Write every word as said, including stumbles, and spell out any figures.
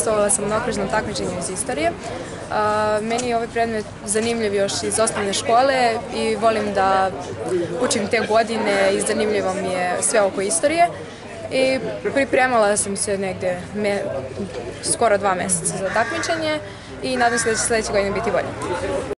učestvovala sam na okružnom takmičenju iz istorije. Meni je ovaj predmet zanimljiv još iz osnovne škole i volim da učim te godine i zanimljivo mi je sve oko istorije. I pripremala sam se negde me, skoro dva meseca za takmičenje i nadam se da će sledeće godine biti bolje.